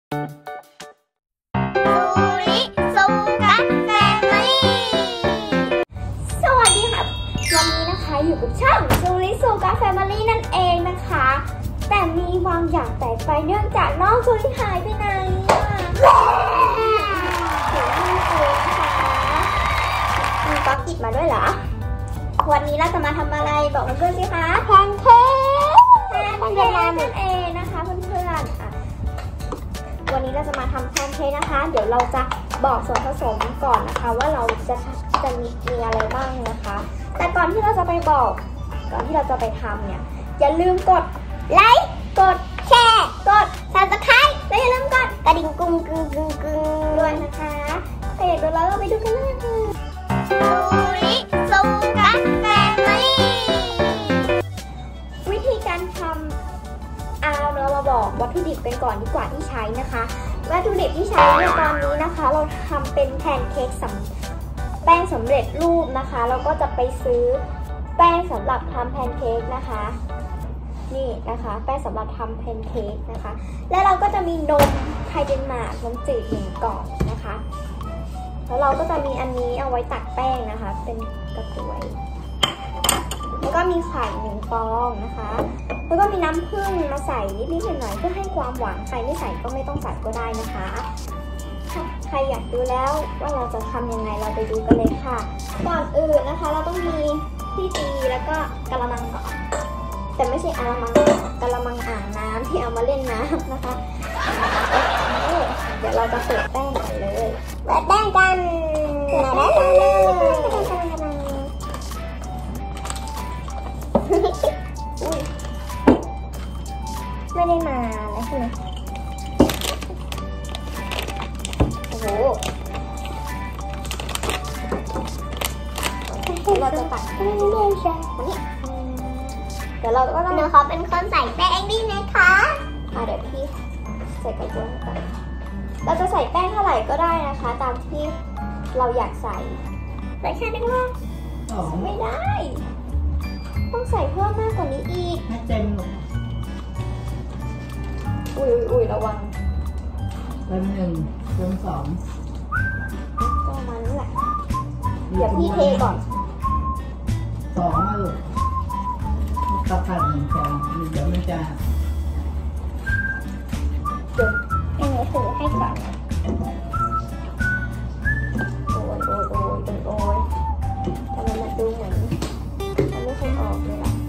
ริสุกัสแฟมิลี่สวัสดีค่ะวันนี้นะคะอยู่กับช่องซูริสุกัสแฟมิลี่นั่นเองนะคะแต่มีบางอย่างแปลกไปเนื่องจากน้องซูริหายไปไหนมีป๊อกอิดมาด้วยเหรอวันนี้เราจะมาทำอะไรบอกเพื่อนๆสิคะแพนเค้กนั่นเองนะคะเพื่อนๆวันนี้เราจะมาทำแพนเค้กนะคะเดี๋ยวเราจะบอกส่วนผสมก่อนนะคะว่าเราจะมีอะไรบ้างนะคะแต่ก่อนที่เราจะไปบอกก่อนที่เราจะไปทำเนี่ยอย่าลืมกดไลค์กดแชร์กด Subscribe และอย่าลืมกดกระดิ่งกุ้งด้วยนะคะถ้าอยากดูแล้วเราไปดูกันเลยซูริสุกัสแฟมิลี่วิธีการทำเรามาบอกวัตถุดิบกันก่อนดีกว่าที่ใช้นะคะวัตถุดิบที่ใช้ในตอนนี้นะคะเราทำเป็นแพนเค้กแป้งสำเร็จรูปนะคะเราก็จะไปซื้อแป้งสำหรับทำแพนเค้กนะคะนี่นะคะแป้งสำหรับทำแพนเค้กนะคะแล้วเราก็จะมีนมไทยเดนมาร์กนมจืด1 กล่องนะคะแล้วเราก็จะมีอันนี้เอาไว้ตักแป้งนะคะเป็นกระบวยแล้วก็มีไข่1 ฟองนะคะแล้วก็มีน้ำผึ้งมาใส่นิดๆหน่อยๆเพื่อให้ความหวานใครไม่ใส่ก็ไม่ต้องใส่ก็ได้นะคะใครอยากดูแล้วว่าเราจะทำยังไงเราไปดูกันเลยค่ะก่อนอื่นนะคะเราต้องมีที่ตีแล้วก็กระมังก่อนแต่ไม่ใช่กระมังอ่างน้ำที่เอามาเล่นน้ำนะคะเดี๋ยวเราจะเปิดแป้งกันเลยเปิดแป้งกันไม่ได้มานะใช่ไหมโอ้โหเราจะตักแป้งด้วยใช่ไหมเดี๋ยวเราก็ต้องขอเป็นคนใส่แป้งดีนะคะเดี๋ยวพี่ใส่กระบวยก่อนเราจะใส่แป้งเท่าไหร่ก็ได้นะคะตามที่เราอยากใส่แค่นี้ก็ไม่ได้ต้องใส่เพิ่มมากกว่านี้อีกให้เต็มหมดอุ้ยระวังเต็ม1เต็ม2ก็มันแหละเดี๋ยวพี่เทก่อน2มาลูกตะขัด1 ฟองเดี๋ยวมันจะเดี๋ยวให้หนูถือให้ก่อนโอ้ยทำไมมันดูเหมือนมันไม่เคยออกเลยล่ะ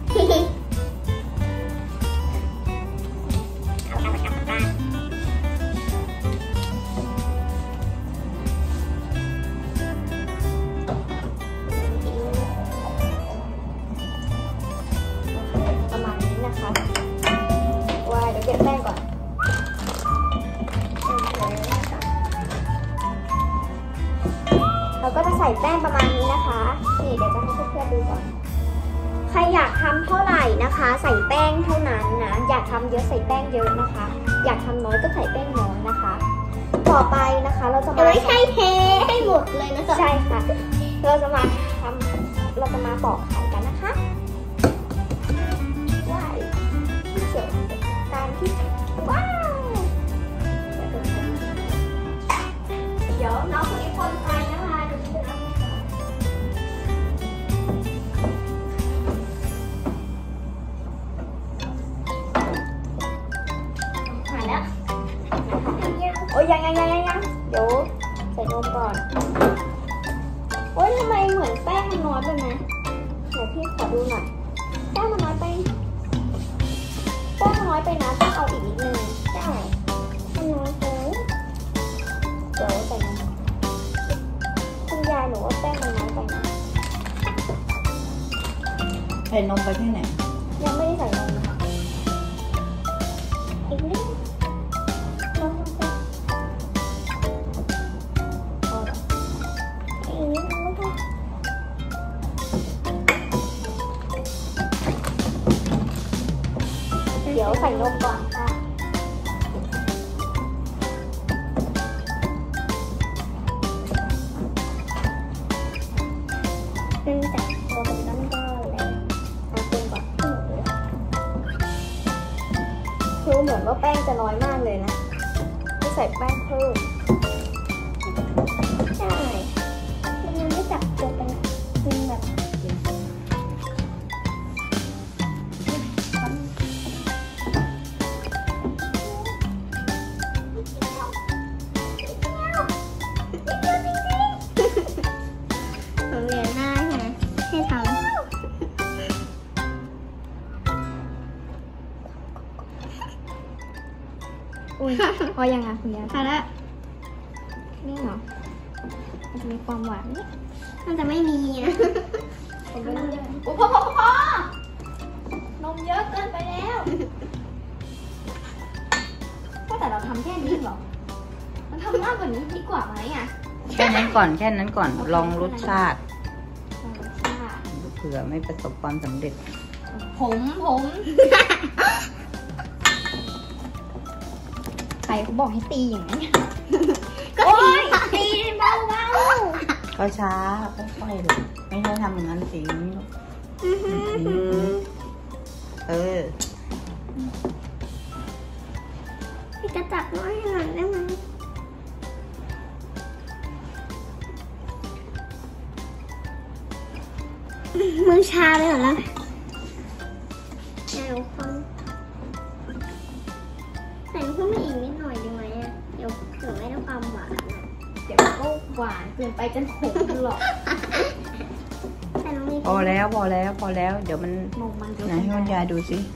ประมาณนี้นะคะว่าเดี๋ยวเก็บแป้งก่อนเราก็จะใส่แป้งประมาณนี้นะคะนี่เดี๋ยวจะให้เพื่อนๆดูก่อนใครอยากทำเท่าไหร่นะคะใส่แป้งเท่านั้นนะอยากทำเยอะใส่แป้งเยอะนะคะอยากทำน้อยก็ใส่แป้งน้อยนะคะต่อไปนะคะเราจะมาไม่ใช่เทให้หมดเลยนะใช่ค่ะเราจะมาปอกไข่กันนะคะว้าวเสร็จการที่ว้าวเดี๋ยวน้องคนนี้คนไปนะคะดูที่น้ำมาแล้วโอ้ยยังเดี๋ยวใส่นมก่อนโอ้ยทำไมเหมือนแป้งมันน้อยไปไหมเดี๋ยวพี่ขอดูหน่อยแป้งมันน้อยไปนะต้องเอาอีกนิดนึงใช่มันน้อยไปเดี๋ยวใส่นมคุณยายหนูว่าแป้งมันน้อยไปนะใส่นมไปแค่ไหนยังไม่ได้ใส่นมค่ะอีกนิดเดี๋ยวใส่นมก่อนค่ะจากตัวเป็นก้อนๆเลยเอาเต็มก่อนใส่แป้งเพิ่มใช่มันยังไม่จับตัวเป็นแบบโรงเรียนหน้าใช่ไหมให้ทำอุ้ยพอยังอ่ะคุณยายพอแล้วนี่เหรอมันจะมีความหวานนี่มันจะไม่มีนะโอ้พอนมเยอะเกินไปแล้วก็แต่เราทำแค่นี้หรอมันทำมากกว่านี้ดีกว่าไหมอ่ะแค่นั้นก่อนแค่นั้นก่อนลองรสชาติค่ะเผื่อไม่ประสบความสำเร็จผมใครเขาบอกให้ตีอย่างนั้นก็ตีเบาก็ช้าค่อยๆเลยไม่ใช่ทำอย่างนั้นสิพี่จะจับน้อยให้หน่อยได้ไหมมือชาเลยเหรอนะเดี๋ยวคนใส่เพิ่มมาอีกนิดหน่อยดีไหมอ่ะเดี๋ยวเผื่อไม่ได้ความหวานเดี๋ยวก็หวานเกินไปจนขมหรอกพอแล้วเดี๋ยวมันไหนให้คุณยายดูสิ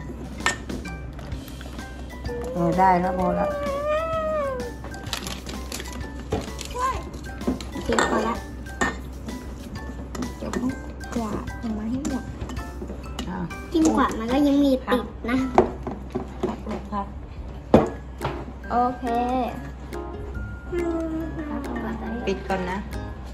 ได้แล้วพอแล้วโอเคพอแล้วเดี๋ยวต้องกวาดออกมาให้หมดกินกวาดมันก็ยังมีติดนะโอเคปิดก่อนนะ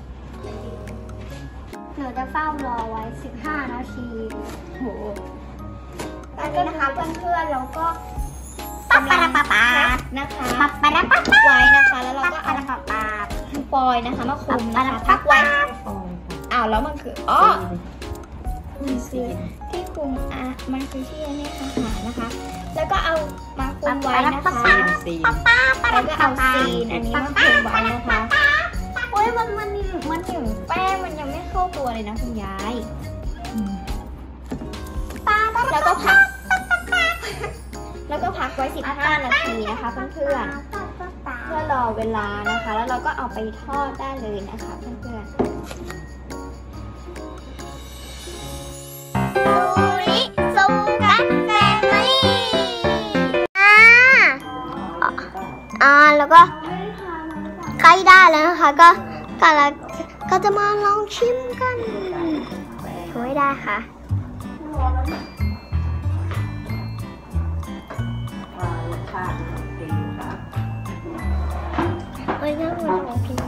หนูจะเฝ้ารอไว้15 นาทีโหแล้วก็นะคะเพื่อนๆเราก็ปั๊บนะคะไว้นะคะแล้วเราก็เอาฟอยล์นะคะมาคลุมนะคะพักไว้แล้วมันคือมันคือที่คลุมมันคือที่นี่ค่ะนะคะแล้วก็เอามาคลุมไว้นะคะแล้วก็เอาซีนอันนี้มาคลุมไว้นะคะโอ้ยมันถึงแป้งมันยังไม่เข้าตัวเลยนะคุณยายแล้วก็พักไว้15 นาทีนะคะเพื่อนๆเพื่อรอเวลานะคะแล้วเราก็เอาไปทอดได้เลยนะคะเพื่อนๆแล้วก็ใกล้ได้แล้วนะคะก็จะมาลองชิมกันช่วยได้ค่ะไม่น่าเหมือนของกิน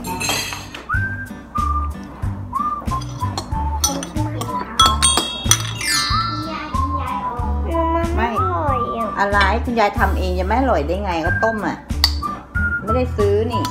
ไม่อะไรคุณยายทำเองจะไม่อร่อยได้ไงก็ต้มไม่ได้ซื้อนี่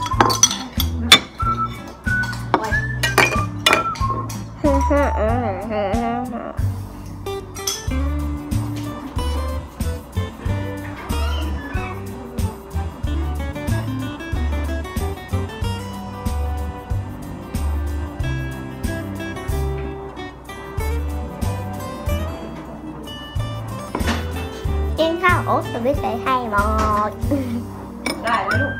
กินข้าวโอ๊ตจะไม่ใส่ให้หมดได้แล้วลูก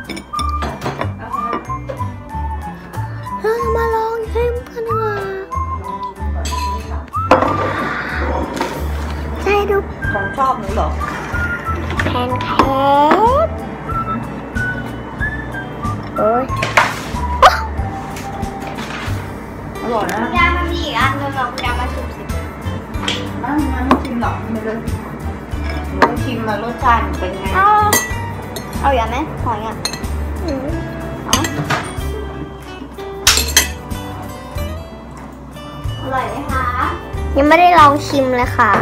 เรามาลองชิมกันดีกว่าใช่ดูของชอบหนูเหรอแพนเค้กโอ้ยอร่อยนะยามันมีอีกอันนึงหรอกยามาชิมสิไม่ชิมหรอกไม่เลยหนูชิมมารสชาติเป็นไงเอาอย่างไหมขออย่างเอาอร่อยไหมคะยังไม่ได้ลองชิมเลยค่ะ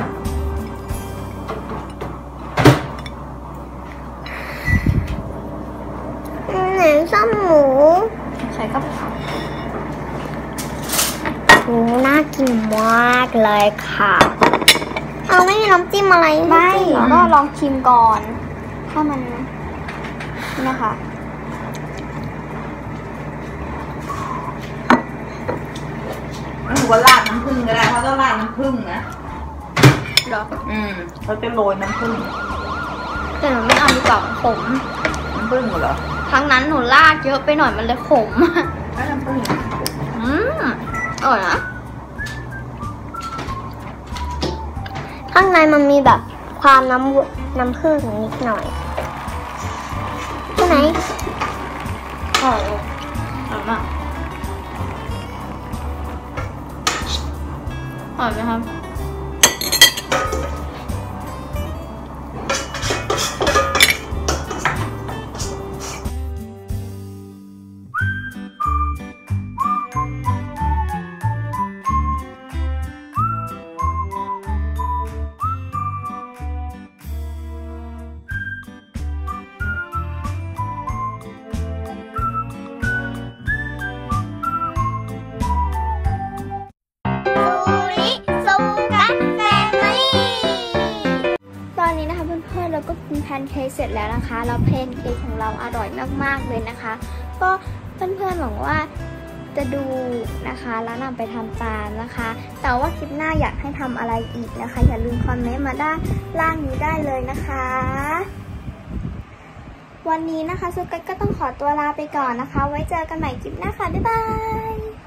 ไหนซ้ำหมูใส่ก็โอ้น่ากินมากเลยค่ะเอาไม่มีน้ำจิ้มอะไรไม่ก็ลองชิมก่อนถ้ามันนี่นะคะหนูว่าราดน้ำผึ้งก็ได้เพราะต้องราดน้ำผึ้งนะเหรอเขาจะโรยน้ำผึ้งแต่หนูไม่เอาดีกว่าขมน้ำผึ้งเหรอครั้งนั้นหนูราดเยอะไปหน่อยมันเลยขมแล้วน้ำผึ้งอร่อยนะข้างในมันมีแบบความน้ำผึ้งนิดหน่อยใช่ไหมอร่อยเลยอร่อยมากอร่อยไหมครับตอนนี้นะคะเพื่อนๆเราก็กินแพนเค้กเสร็จแล้วนะคะแล้วแพนเค้กของเราอร่อยมากๆเลยนะคะ ก็เพื่อนๆหวังว่าจะดูนะคะแล้วนำไปทำตามนะคะ แต่ว่าคลิปหน้าอยากให้ทำอะไรอีกนะคะอย่าลืมคอมเมนต์มาด้านล่างนี้ได้เลยนะคะ วันนี้นะคะซุกัสก็ต้องขอตัวลาไปก่อนนะคะ ไว้เจอกันใหม่คลิปหน้าค่ะบ๊ายบาย